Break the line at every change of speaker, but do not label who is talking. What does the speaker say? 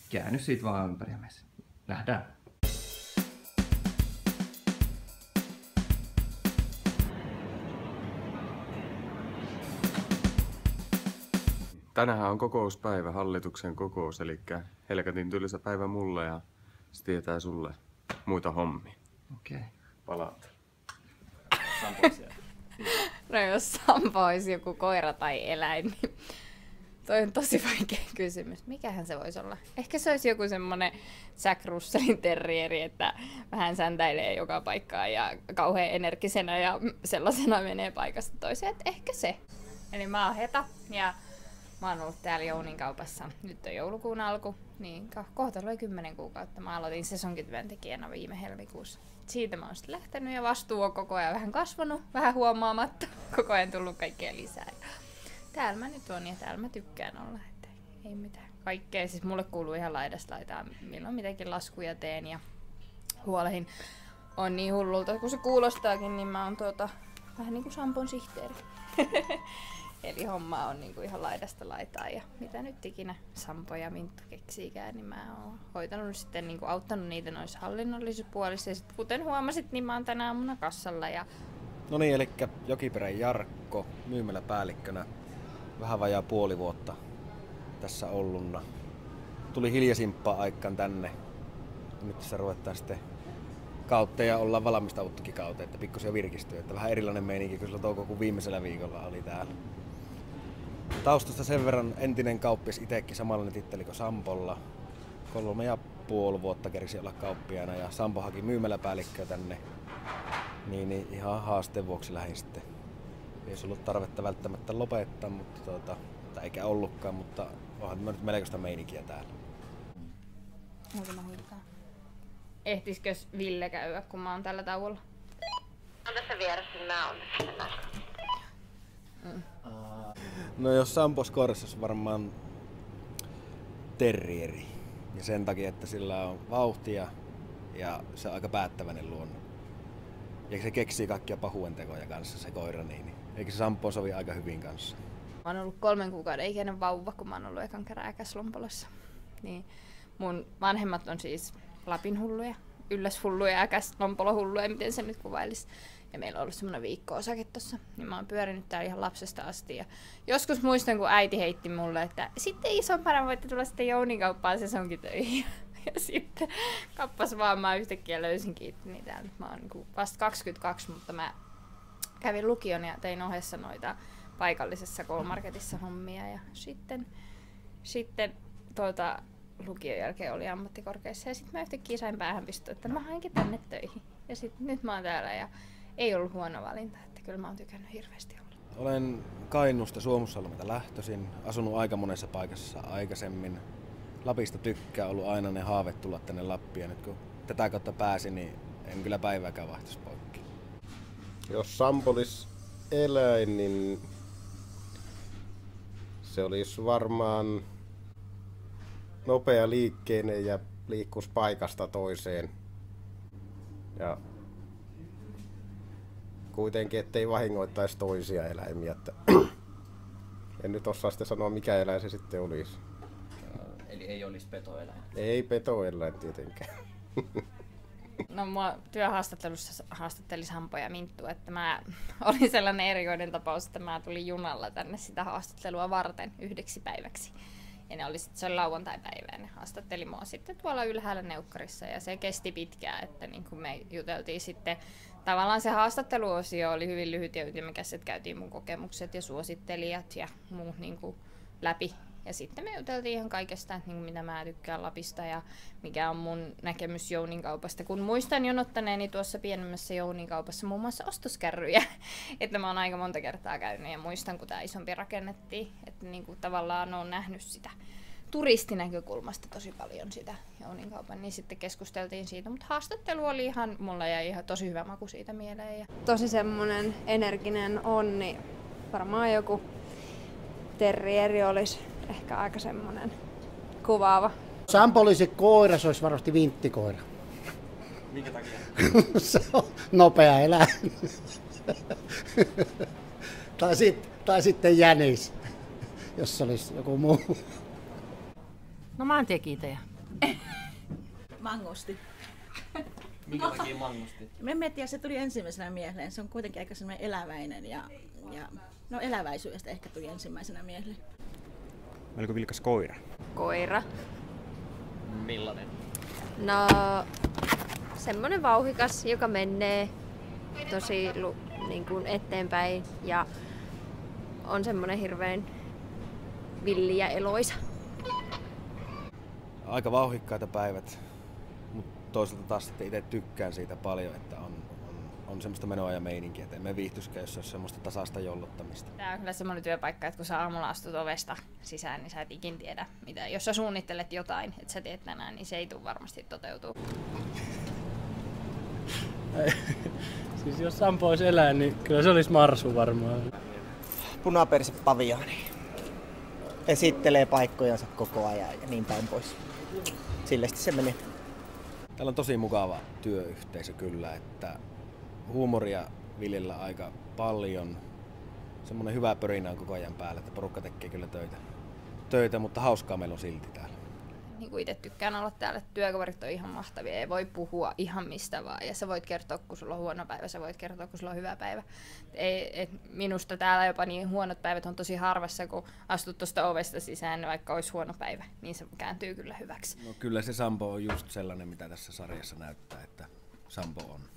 käänny siitä vaan ympäri ja mene. Nähdään.
Tänään on kokouspäivä, hallituksen kokous, eli helkatin tylsä päivä mulle ja se tietää sulle muita hommia.
Okei.
Palaat.
No jos Sampo olisi joku koira tai eläin, niin toi on tosi vaikea kysymys. Mikähän se voisi olla? Ehkä se olisi joku semmonen Jack Russellin terrieri, että vähän säntäilee joka paikkaan ja kauhean energisenä ja sellaisena menee paikasta toiseen. Et ehkä se. Eli mä oon Heta ja mä oon ollut täällä Jounin kaupassa. Nyt on joulukuun alku, niin kohta oli 10 kuukautta. Mä aloitin sesonkityöntekijänä viime helmikuussa. Siitä mä oon sitten lähtenyt ja vastuu on koko ajan vähän kasvanut, vähän huomaamatta. Koko ajan tullut kaikkea lisää. Täällä mä nyt on ja täällä mä tykkään olla. Että ei mitään. Kaikkea. Siis mulle kuuluu ihan laidasta laitaan. Milloin mitäkin laskuja teen ja huolehin. On niin hullulta, kun se kuulostaakin, niin mä oon vähän niinku Sampon sihteeri. Eli homma on niinku ihan laidasta laitaan ja mitä nyt ikinä Sampo ja Minttu keksiikään, niin mä oon hoitanut sitten niinku auttanut niitä noissa hallinnollisissa puolissa. Ja sit, kuten huomasit, niin mä oon tänä aamuna kassalla. Ja...
No niin, eli Jokiperän Jarkko myymäläpäällikkönä vähän vajaa puoli vuotta tässä olluna. Tuli hiljaisimpaan aikaan tänne. Nyt tässä ruvetaan sitten kautta ja ollaan valmistauduttukin kautta, että pikkusen virkistyy. Että vähän erilainen meininki kuin silloin toukokuun viimeisellä viikolla oli täällä. Taustasta sen verran entinen kauppis itekin samanlainen titteli kuin Sampolla. 3,5 vuotta kerisi olla kauppiaana ja Sampo haki myymäläpäällikköä tänne. Niin ihan haasteen vuoksi lähdin sitten. Ei olisi ollut tarvetta välttämättä lopettaa, mutta tai eikä ollutkaan, mutta onhan nyt melkoista meininkiä täällä.
Onko mä hiikaa? Ehtiskös Ville käydä, kun mä oon tällä tauolla?
On tässä vieressä, niin mä oon tässä.
No jos Sampos koirassa olisi varmaan terrieri. Ja sen takia, että sillä on vauhtia ja se on aika päättäväinen luonne. Ja se keksii kaikkia pahuentekoja kanssa se koira, niin eikö se Sampo sovi aika hyvin kanssa?
Mä oon ollut 3 kuukauden ikäinen vauva, kun mä oon ollut ekan kerran Äkäslompolossa. Niin mun vanhemmat on siis Lapin hulluja, Ylläshulluja ja Äkäslompolo-hulluja, miten se nyt kuvailisi. Ja meillä on ollut semmoinen viikko-osake tossa, niin mä oon pyörinyt täällä ihan lapsesta asti. Ja joskus muistan, kun äiti heitti mulle, että sitten isompana voitte tulla sitten Jounin kauppaan sesonkitöihin. Ja sitten kappas vaan mä yhtäkkiä löysinkin niin täällä. Mä oon niin vasta 22, mutta mä kävin lukion ja tein ohessa noita paikallisessa K-marketissa hommia. Ja sitten lukion jälkeen oli ammattikorkeassa ja sitten mä yhtäkkiä sain päähän pistoa, että mä hainkin tänne töihin. Ja sitten nyt mä oon täällä ja ei ollut huono valinta, että kyllä mä oon tykännyt hirveästi olla.
Olen Kainuusta Suomussalmelta lähtöisin, asunut aika monessa paikassa aikaisemmin. Lapista tykkää, ollut aina ne haave tulla tänne Lappiin ja nyt kun tätä kautta pääsin, niin en kyllä päivääkään vaihtaisi poikki.
Jos Sampo olisi eläin, niin se olisi varmaan nopea liikkeinen ja liikkuisi paikasta toiseen. Ja kuitenkin, ettei vahingoittaisi toisia eläimiä. Että en nyt osaa sitten sanoa, mikä eläin se sitten olisi.
Eli ei olisi petoeläin?
Ei petoeläin tietenkään.
No mua työhaastattelussa haastatteli Sampo ja Minttu, että mä olin sellainen erikoinen tapaus, että mä tulin junalla tänne sitä haastattelua varten 1 päiväksi. Ja se oli lauantai-päivä ja ne haastatteli mua sitten tuolla ylhäällä neukkarissa ja se kesti pitkään, että niin kun me juteltiin sitten, tavallaan se haastatteluosio oli hyvin lyhyt ja ytimekäs, että käytiin mun kokemukset ja suosittelijat ja muut niin kuin läpi. Ja sitten me juteltiin ihan kaikesta, että niin mitä mä tykkään Lapista ja mikä on mun näkemys Jounin kaupasta. Kun muistan jonottaneeni tuossa pienemmässä Jounin kaupassa muun muassa ostoskärryjä, että mä oon aika monta kertaa käynyt ja muistan, kun tää isompi rakennettiin, että niin kuin tavallaan oon nähnyt sitä turistinäkökulmasta tosi paljon sitä Jounin kaupan, niin sitten keskusteltiin siitä, mutta haastattelu oli ihan, mulla jäi ihan tosi hyvä maku siitä mieleen.
Tosi semmonen energinen onni, varmaan joku terrieri olisi ehkä aika semmonen kuvaava.
Sampo olisi koira, se olisi varmasti vinttikoira.
Minkä takia?
Se on nopea eläin. tai sitten jänis, jos se olisi joku muu.
No maantiekiitäjä. Mangusti.
Minkä takia mangusti?
En tiedä, se tuli ensimmäisenä mieleen. Se on kuitenkin aika sellainen eläväinen ja no eläväisyydestä ehkä tuli ensimmäisenä mieleen.
Melko vilkas koira.
Koira.
Millainen?
No, semmonen vauhikas, joka menee tosi niin kuin eteenpäin ja on semmonen hirveän villi ja eloisa.
Aika vauhikkaita päivät, mutta toisaalta taas sitten itse tykkään siitä paljon, että on semmoista menoa ja meininkiä, että emme viihtyiskään, jos se olisi semmoista tasaista jollottamista.
Tää on kyllä semmoinen työpaikka, että kun sä aamulla astut ovesta sisään, niin sä et ikin tiedä, mitä. Jos sä suunnittelet jotain, että sä teet tänään, niin se ei tule varmasti toteutuu.
Siis jos Sampo olisi eläin, niin kyllä se olisi marsu varmaan.
Punaperse paviaani. Esittelee paikkojansa koko ajan ja niin päin pois. Sille se menee.
Täällä on tosi mukava työyhteisö kyllä, että huumoria viljellä aika paljon. Semmoinen hyvä pörinä on koko ajan päällä, että porukka tekee kyllä töitä, mutta hauskaa meillä on silti täällä.
Niin kuin itse tykkään olla täällä, että työkaverit on ihan mahtavia, ei voi puhua ihan mistä vaan. Ja sä voit kertoa, kun sulla on huono päivä, sä voit kertoa, kun sulla on hyvä päivä. Minusta täällä jopa niin huonot päivät on tosi harvassa, kun astut tuosta ovesta sisään, vaikka olisi huono päivä, niin se kääntyy kyllä hyväksi.
No kyllä se Sampo on just sellainen, mitä tässä sarjassa näyttää, että Sampo on.